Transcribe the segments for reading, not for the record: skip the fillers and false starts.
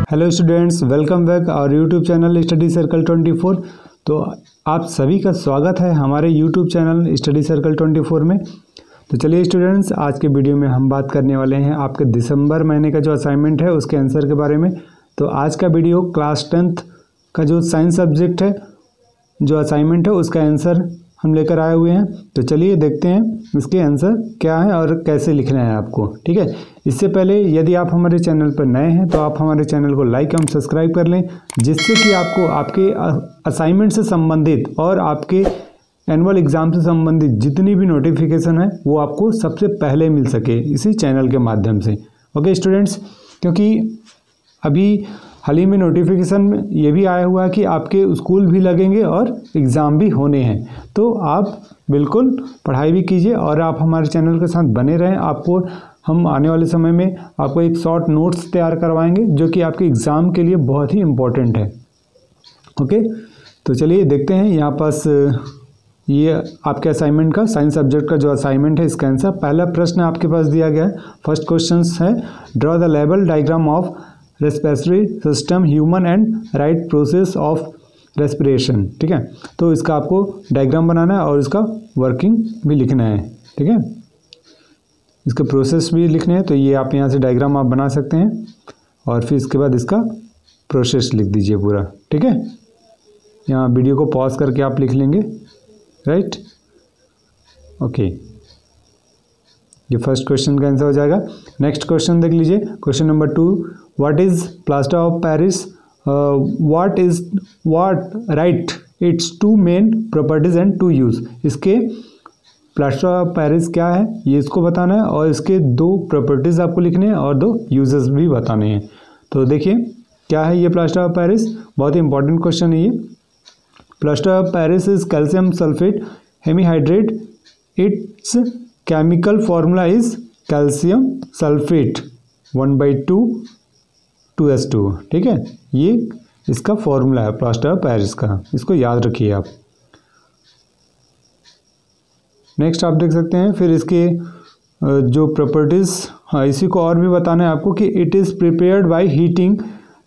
Hello students, welcome back our YouTube channel study circle 24। तो आप सभी का स्वागत है हमारे यूट्यूब चैनल स्टडी सर्कल 24 में। तो चलिए स्टूडेंट्स, आज के वीडियो में हम बात करने वाले हैं आपके दिसंबर महीने का जो असाइनमेंट है उसके आंसर के बारे में। तो आज का वीडियो क्लास 10th का जो साइंस सब्जेक्ट है जो असाइनमेंट है उसका आंसर हम लेकर आए हुए हैं। तो चलिए देखते हैं इसके आंसर क्या है और कैसे लिखना है आपको, ठीक है। इससे पहले यदि आप हमारे चैनल पर नए हैं तो आप हमारे चैनल को लाइक एवं सब्सक्राइब कर लें, जिससे कि आपको आपके असाइनमेंट से संबंधित और आपके एनुअल एग्ज़ाम से संबंधित जितनी भी नोटिफिकेशन है वो आपको सबसे पहले मिल सके इसी चैनल के माध्यम से। ओके स्टूडेंट्स, क्योंकि अभी हाल ही में नोटिफिकेशन में ये भी आया हुआ है कि आपके स्कूल भी लगेंगे और एग्ज़ाम भी होने हैं, तो आप बिल्कुल पढ़ाई भी कीजिए और आप हमारे चैनल के साथ बने रहें। आपको हम आने वाले समय में आपको एक शॉर्ट नोट्स तैयार करवाएंगे जो कि आपके एग्ज़ाम के लिए बहुत ही इम्पोर्टेंट है। ओके, तो चलिए देखते हैं यहाँ पास ये आपके असाइनमेंट का साइंस सब्जेक्ट का जो असाइनमेंट है इसका आंसर। पहला प्रश्न आपके पास दिया गया है। फर्स्ट क्वेश्चन है draw the level diagram of respiratory system human and write process of respiration, ठीक है। तो इसका आपको डायग्राम बनाना है और इसका वर्किंग भी लिखना है, ठीक है। इसके प्रोसेस भी लिखने हैं, तो ये आप यहाँ से डायग्राम आप बना सकते हैं और फिर इसके बाद इसका प्रोसेस लिख दीजिए पूरा, ठीक है। यहाँ वीडियो को पॉज करके आप लिख लेंगे, राइट। ओके, ये फर्स्ट क्वेश्चन का आंसर हो जाएगा। नेक्स्ट क्वेश्चन देख लीजिए, question number 2, what is plaster of Paris, right its two main properties and two uses. इसके प्लास्टर ऑफ पेरिस क्या है ये इसको बताना है और इसके 2 प्रॉपर्टीज आपको लिखने हैं और 2 यूजेस भी बताने हैं। तो देखिए क्या है ये प्लास्टर ऑफ पेरिस, बहुत ही इंपॉर्टेंट क्वेश्चन है ये। Plaster of Paris is calcium sulphate hemihydrate, its chemical formula is calcium sulphate 1/2 2s2, ठीक है। ये इसका फॉर्मूला है प्लास्टर ऑफ पेरिस का, इसको याद रखिए आप। नेक्स्ट आप देख सकते हैं फिर इसके जो प्रॉपर्टीज़, हाँ इसी को और भी बताना है आपको कि it is prepared by heating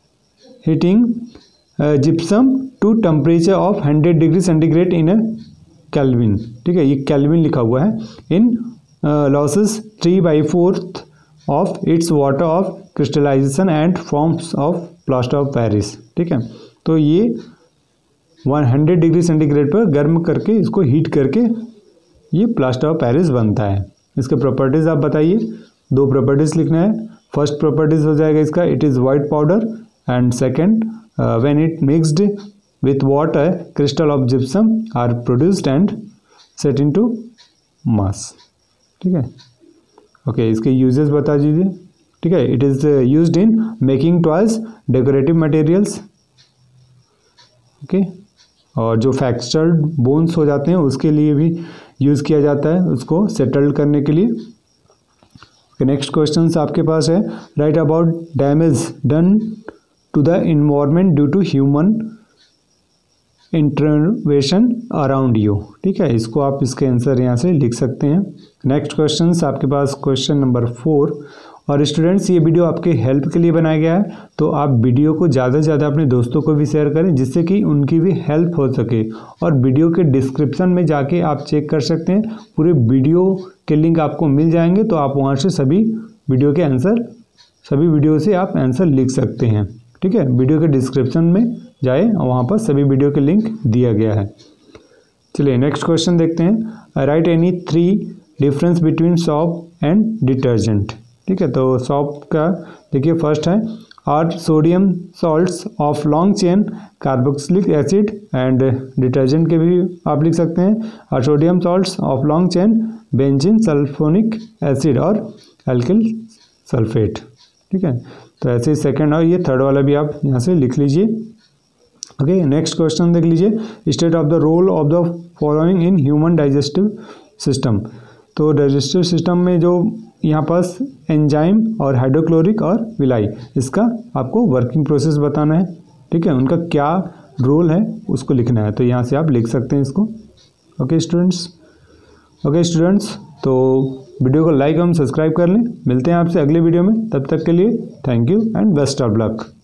gypsum to temperature of 100 degree centigrade in a kelvin, ठीक है। ये केल्विन लिखा हुआ है। In losses 3/4 of its water of crystallisation and forms of plaster of Paris, ठीक है। तो ये 100 डिग्री सेंटीग्रेड पर गर्म करके इसको हीट करके ये प्लास्टर ऑफ पेरिस बनता है। इसके प्रॉपर्टीज़ आप बताइए, 2 प्रॉपर्टीज़ लिखना है। फर्स्ट प्रॉपर्टीज़ हो जाएगा इसका it is white powder and second when it mixed with water crystal of gypsum are produced and set into mass, ठीक है। ओके, इसके यूजेस बता दीजिए, ठीक है। It is used in making toys, decorative materials, okay. और जो fractured bones हो जाते हैं उसके लिए भी यूज़ किया जाता है, उसको सेटल्ड करने के लिए। नेक्स्ट क्वेश्चन आपके पास है right about damage done to the environment due to human intervention around you, ठीक है। इसको आप इसके आंसर यहाँ से लिख सकते हैं। नेक्स्ट क्वेश्चन आपके पास क्वेश्चन नंबर 4। और स्टूडेंट्स ये वीडियो आपके हेल्प के लिए बनाया गया है, तो आप वीडियो को ज़्यादा से ज़्यादा अपने दोस्तों को भी शेयर करें जिससे कि उनकी भी हेल्प हो सके। और वीडियो के डिस्क्रिप्शन में जाके आप चेक कर सकते हैं, पूरे वीडियो के लिंक आपको मिल जाएंगे, तो आप वहाँ से सभी वीडियो के आंसर, सभी वीडियो से आप आंसर लिख सकते हैं, ठीक है। वीडियो के डिस्क्रिप्शन में जाए, वहाँ पर सभी वीडियो के लिंक दिया गया है। चलिए नेक्स्ट क्वेश्चन देखते हैं। Right any 3 difference between soap and detergent, ठीक है। तो सॉप का देखिए फर्स्ट है are sodium salts of long chain carboxylic acid, and detergent के भी आप लिख सकते हैं are sodium salts of long chain benzene sulphonic acid और एल्किल सल्फेट, ठीक है। तो ऐसे ही सेकेंड और ये थर्ड वाला भी आप यहाँ से लिख लीजिए। ओके, नेक्स्ट क्वेश्चन देख लीजिए state of the role of the following in human digestive system. तो डाइजेस्टिव सिस्टम में जो यहाँ पास एंजाइम और हाइड्रोक्लोरिक और विलाई, इसका आपको वर्किंग प्रोसेस बताना है, ठीक है। उनका क्या रोल है उसको लिखना है, तो यहाँ से आप लिख सकते हैं इसको। ओके स्टूडेंट्स, तो वीडियो को लाइक एवं सब्सक्राइब कर लें। मिलते हैं आपसे अगले वीडियो में, तब तक के लिए thank you and best of luck.